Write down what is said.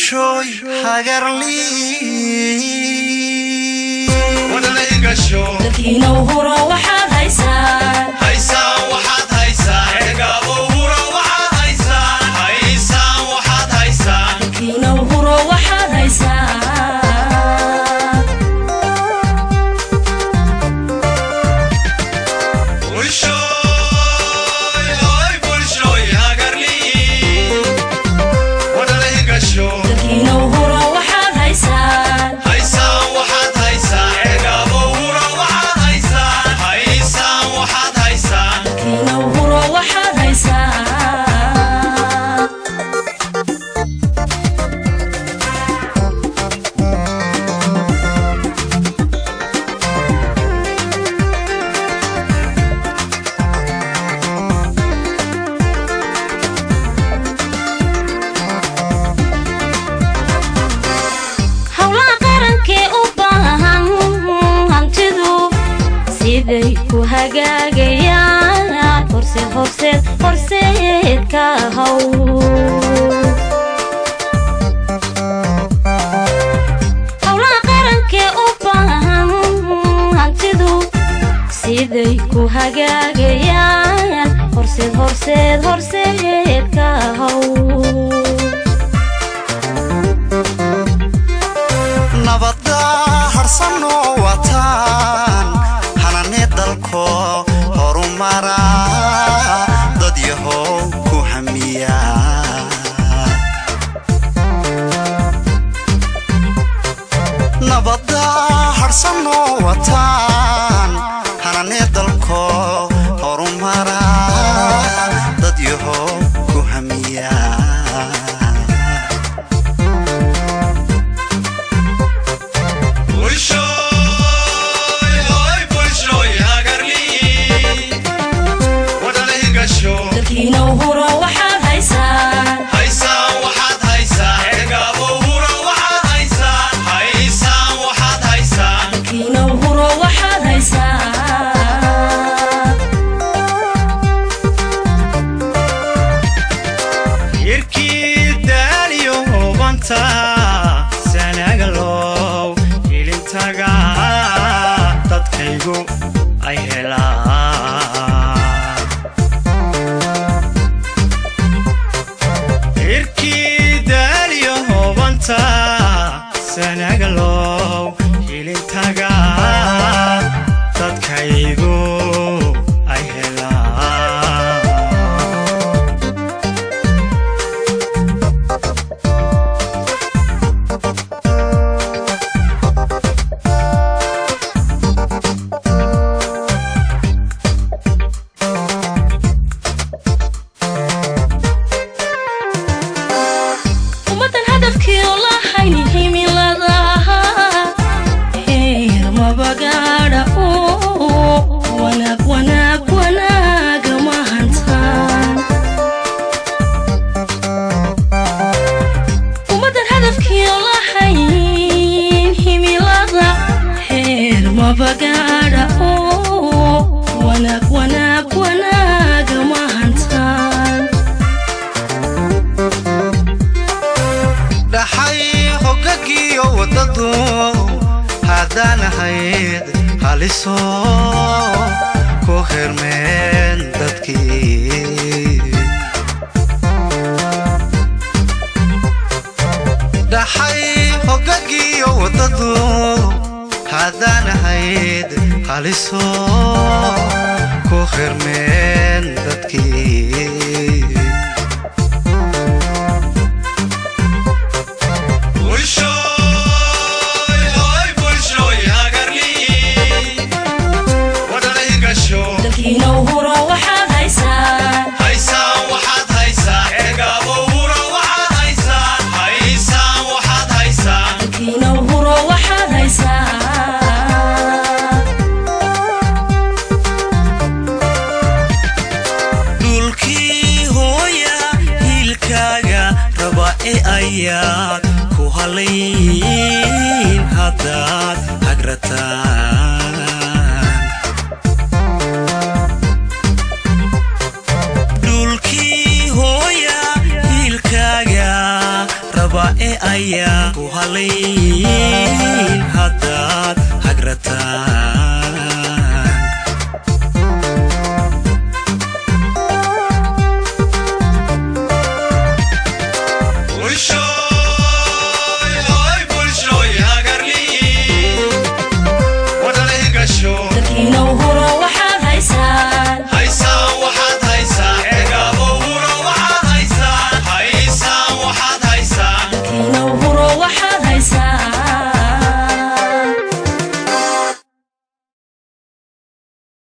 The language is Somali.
bulshoy hagarli wada la igasho dadkiina huro waxaad haysaan waxaad haysaan ergaabo huro waxaad haysaan waxaad haysaan dadkiina huro waxaad haysaan hagaagayaan horseed ka haw hawlaha qarankee u baahan hantidu siday ku hagaagayaan horseed ka haw nabadda harsano wataan dalko horumara dad yahow ku hamiya nabadda harsano wataan hanane dalko horumara dad yahow ku hamiya dadkiina huro waxaad haysaan waxaad haysaan ergaabo huro waxaad haysaan waxaad haysaan dadkiina huro waxaad haysaan irkii daaliyo hubanta sanagalow ilintaga dadkaygu ay helaan sanagalow ilintaga dadkaygu ay helaan ummadan hadafkii oo la hayni wanaag ma hantaan ummadan hadafkii oo la hayn himilada heer mabagaadha wanaag ma hantaan dhaxay hogagiyo wadadu haddaan ahayd haliso ku hermeen dadkii dhaxay hogagiyo wadadu haddaan ahayd haliso ku hermeen dadkii dadkiina huro waxaad haysaan waxaad haysaan ergaabo huro waxaad haysaan waxaad haysaan dadkiina huro waxaad haysaan dhulkii hooya hiilkaaga raba ayaad ku halayn haddaad hagrataan dhulkii hooya hiilkaaga raba ayaa ku halayn haddaad hagrataan